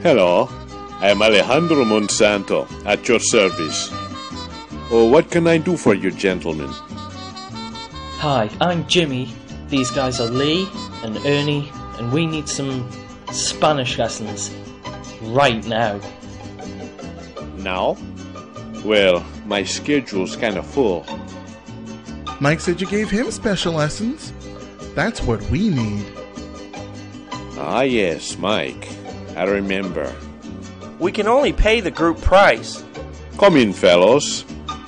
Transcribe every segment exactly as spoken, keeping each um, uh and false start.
Hello, I am Alejandro Monsanto, at your service. Oh, what can I do for you, gentlemen? Hi, I'm Jimmy. These guys are Lee and Ernie, and we need some Spanish lessons right now. Now? Well, my schedule's kinda full. Mike said you gave him special lessons. That's what we need. Ah, yes, Mike. I remember. We can only pay the group price. Come in, fellows.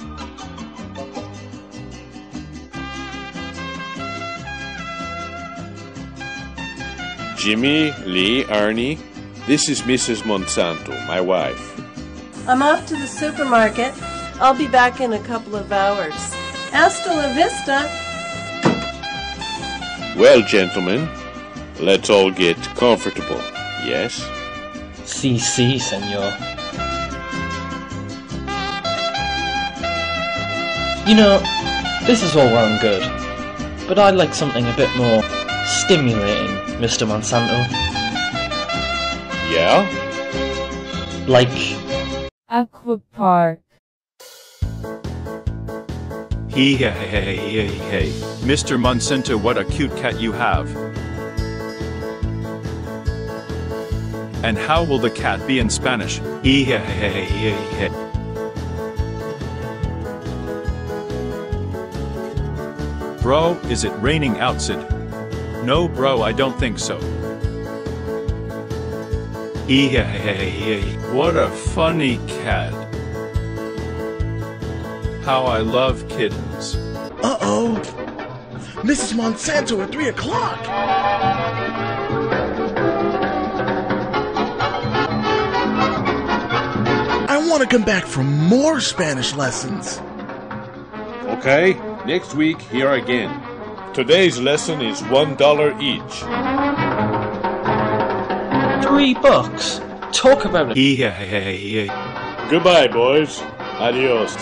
Jimmy, Lee, Ernie, this is Missus Monsanto, my wife. I'm off to the supermarket. I'll be back in a couple of hours. Hasta la vista. Well, gentlemen, let's all get comfortable, yes? Si, si, senor. You know, this is all well and good, but I'd like something a bit more stimulating, Mister Monsanto. Yeah? Like Aqua Park. Hey, hey, hey, hey, hey, Mister Monsanto, what a cute cat you have. And how will the cat be in Spanish? Hey, hey, hey, hey, hey. Bro, is it raining outside? No, bro, I don't think so. Hey, hey, hey, hey, what a funny cat. How I love kittens. Uh-oh. Missus Monsanto at three o'clock. I want to come back for more Spanish lessons. Okay, next week, here again. Today's lesson is one dollar each. three bucks. Talk about it. Hey, hey, hey, hey. Goodbye, boys. Adios.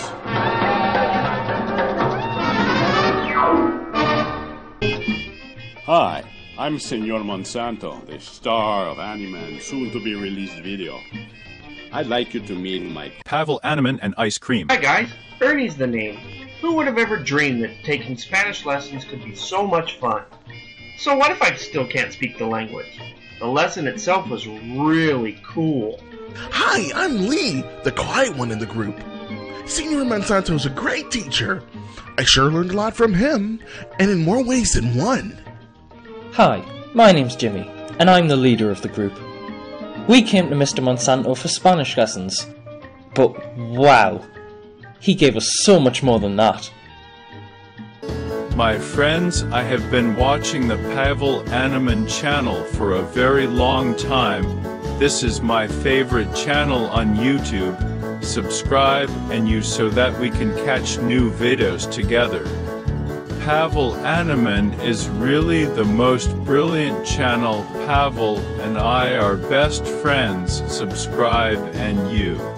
Hi, I'm Senor Monsanto, the star of Animan soon-to-be-released video. I'd like you to meet my... Pavel, Animan, and ice cream. Hi guys, Ernie's the name. Who would have ever dreamed that taking Spanish lessons could be so much fun? So what if I still can't speak the language? The lesson itself was really cool. Hi, I'm Lee, the quiet one in the group. Senor Monsanto's a great teacher. I sure learned a lot from him, and in more ways than one. Hi, my name's Jimmy, and I'm the leader of the group. We came to Mister Monsanto for Spanish lessons, but wow, he gave us so much more than that. My friends, I have been watching the Pavel Animan channel for a very long time. This is my favorite channel on YouTube. Subscribe and use so that we can catch new videos together. Pavel Animan is really the most brilliant channel. Pavel and I are best friends. Subscribe and you.